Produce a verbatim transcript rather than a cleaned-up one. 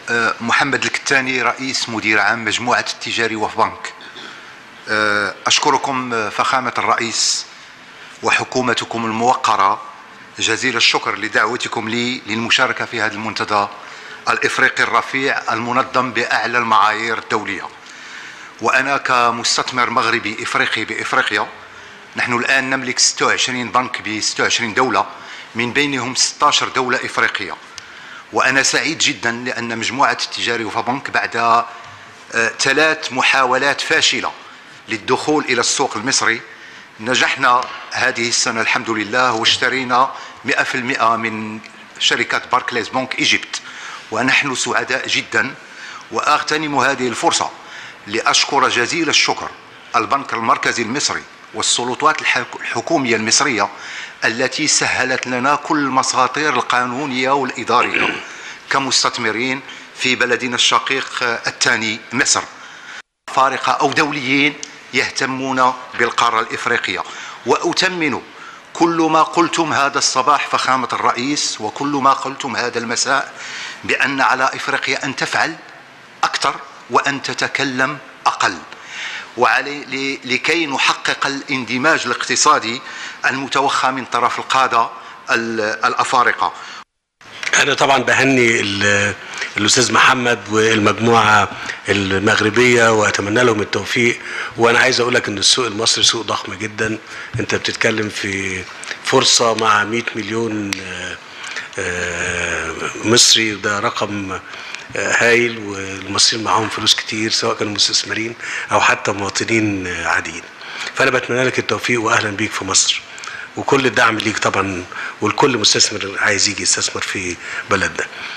محمد الكتاني، رئيس مدير عام مجموعة التجاري وفد بنك. أشكركم فخامة الرئيس وحكومتكم الموقرة جزيل الشكر لدعوتكم لي للمشاركة في هذا المنتدى الإفريقي الرفيع المنظم بأعلى المعايير الدولية. وأنا كمستثمر مغربي إفريقي بإفريقيا، نحن الآن نملك ستة وعشرين بنك ب ستة وعشرين دولة، من بينهم ستة عشر دولة إفريقية. وأنا سعيد جدا لأن مجموعة التجاري وفد بنك بعد ثلاث محاولات فاشلة للدخول إلى السوق المصري نجحنا هذه السنة الحمد لله، واشترينا مئة بالمئة من شركة باركليز بنك إيجيبت، ونحن سعداء جدا. وأغتنم هذه الفرصة لأشكر جزيل الشكر البنك المركزي المصري والسلطات الحكومية المصرية التي سهلت لنا كل المساطير القانونية والإدارية كمستثمرين في بلدنا الشقيق الثاني مصر، فارقة أو دوليين يهتمون بالقارة الإفريقية. وأتمن كل ما قلتم هذا الصباح فخامة الرئيس وكل ما قلتم هذا المساء بأن على إفريقيا أن تفعل أكثر وأن تتكلم أقل، وعلي لكي نحقق الاندماج الاقتصادي المتوخى من طرف القادة الأفارقة. أنا طبعا بهني الأستاذ محمد والمجموعة المغربية وأتمنى لهم التوفيق. وأنا عايز أقول لك إن السوق المصري سوق ضخم جدا، أنت بتتكلم في فرصة مع مئة مليون مصري، وده رقم هايل، والمصريين معاهم فلوس كتير سواء كانوا مستثمرين أو حتى مواطنين عاديين. فأنا بتمنى لك التوفيق وأهلا بيك في مصر، وكل الدعم ليك طبعا، والكل مستثمر عايز يجي يستثمر في بلدنا.